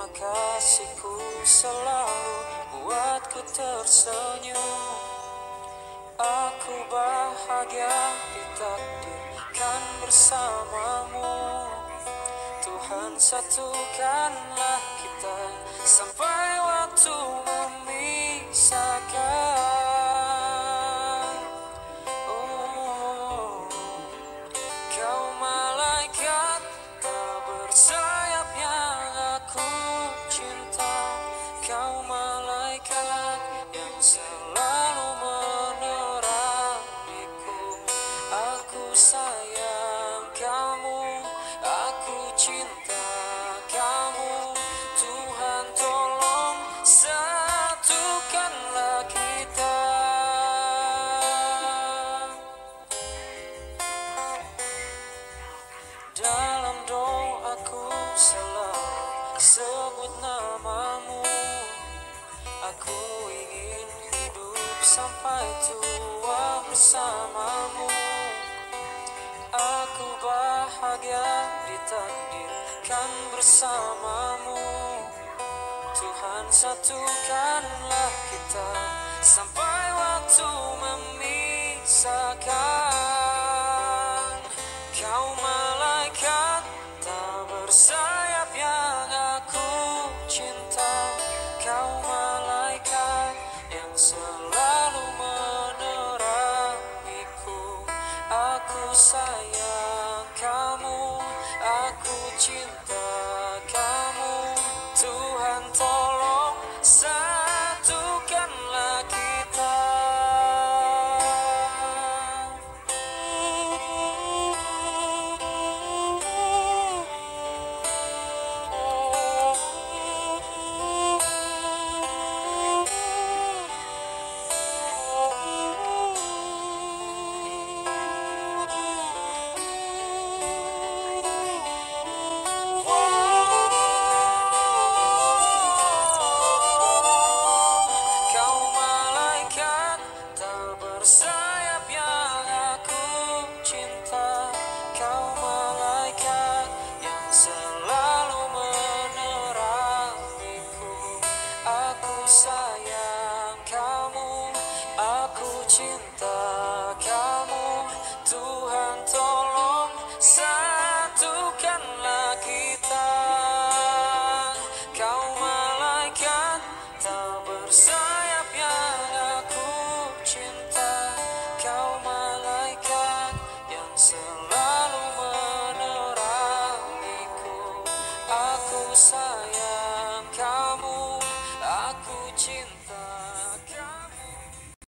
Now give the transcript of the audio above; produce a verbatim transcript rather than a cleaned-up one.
kasihku selalu buatku tersenyum. Aku bahagia ditakdirkan bersamamu. Tuhan satukanlah kita sampai waktu memisahkan. Oh, kau malaikat tak bersayap yang aku cinta. Kau malaikat yang selalu menerangiku. Aku sayang kamu, aku cinta kamu. Tuhan tolong satukanlah kita. Dalam doaku selalu sebut namamu. Aku ingin hidup sampai tua bersamamu. Aku bahagia ditakdirkan bersamamu. Tuhan satukanlah kita sampai waktu memisahkan. Kau malaikat tak bersayap yang aku cinta. Kau malaikat yang selalu menerangiku. Aku sayang kamu, aku cinta kamu. Tuhan tolong satukanlah kita. Bersayap yang aku cinta. Kau malaikat yang selalu menerangiku. Aku sayang kamu, aku cinta kamu. Tuhan tolong satukanlah kita. Kau malaikat tak bersayap yang aku cinta. Kau malaikat yang selalu menerangiku. Aku sayang kamu, aku cinta.